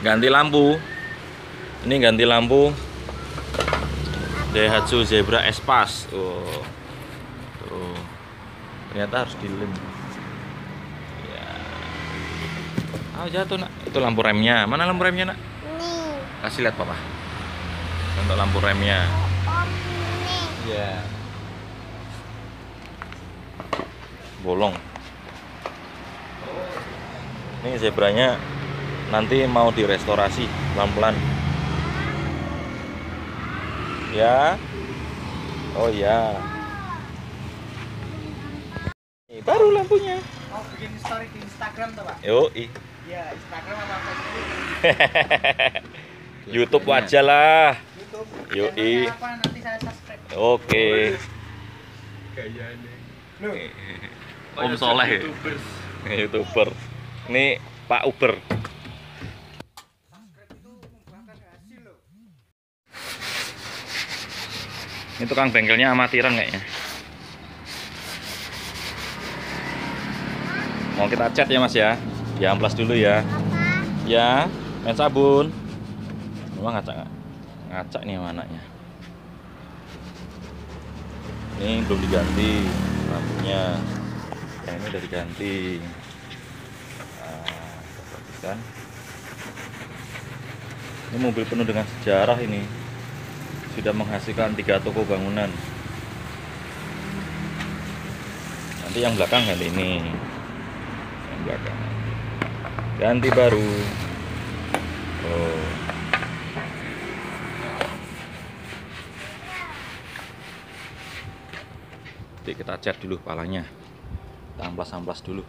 Ganti lampu. Ini ganti lampu Daihatsu Zebra Espace. Oh. Tuh. Ternyata harus dilem. Ya. Ah, jatuh, Nak. Itu lampu remnya. Mana lampu remnya, Nak? Nih. Kasih lihat Papa. Untuk lampu remnya. Om nih. Ya. Bolong. Ini zebranya nanti mau direstorasi pelan-pelan. Ya. Oh ya. Ini baru lampunya. Mau bikin story di Instagram tuh, Pak? Yoi. Iya, Instagram apa Facebook? YouTube aja lah. YouTube. Yoi. Channelnya apa nanti saya subscribe. Oke. Gayanya. Loh, Om Soleh. YouTuber. Ini Pak Uber. subscribe itu membuahkan hasil loh. Ini tukang bengkelnya amatiran kayaknya. Mau kita cat ya Mas ya? Ya amplas dulu ya. Apa? Ya, main sabun. Memang ngacak nih sama anaknya. Ini belum diganti lampunya. Yang ini udah diganti. Nah, kita perhatikan. Ini mobil penuh dengan sejarah ini. Sudah menghasilkan 3 toko bangunan. Nanti yang belakang ganti ini. Yang belakang ganti baru. Oh. Jadi kita cat dulu palanya. Kita amplas-amplas dulu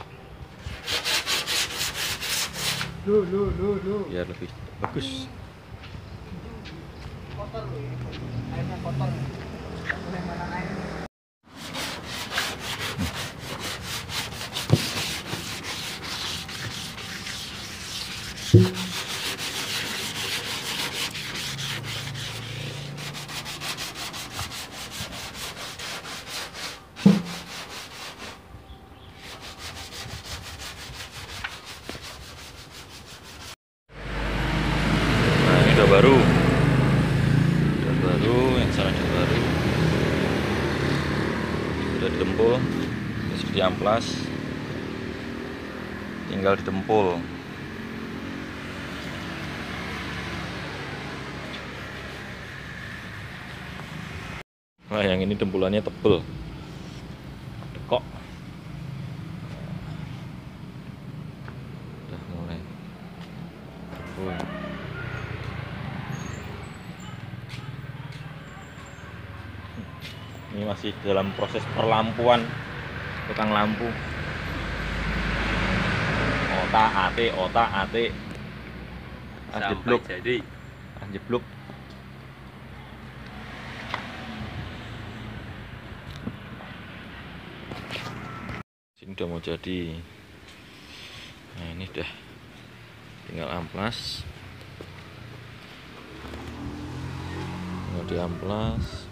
Loh. biar lebih bagus. Kotor loh ini. Airnya kotor. Nggak boleh mana air. Nah ini udah baru, yang sana udah baru, sudah ditempul, ini sudah diamplas, tinggal ditempul. Nah yang ini tempulannya tebel, dekok, udah mulai tebel. Ini masih dalam proses perlampuan tukang lampu. Otak ate anjeblok jadi. anjeblok. Sini udah mau jadi. Nah ini udah tinggal amplas, tinggal diamplas.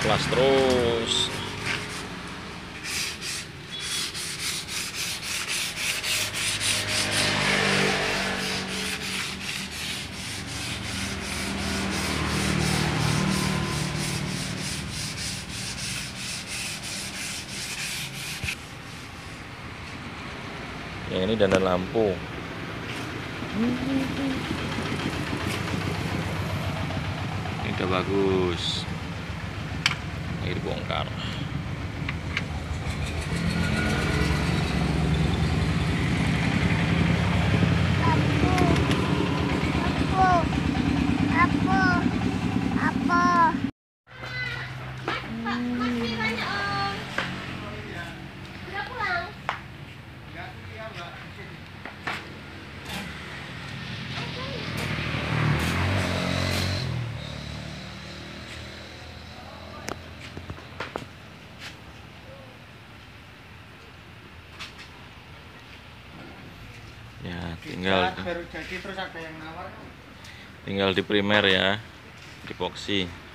Las terus. Yang ini dandan lampu. Ini udah bagus. Ini dibongkar. Apa? Apa? Udah pulang? Ya, tinggal baru jadi terus ada yang nawar. tinggal di primer ya, di epoxy.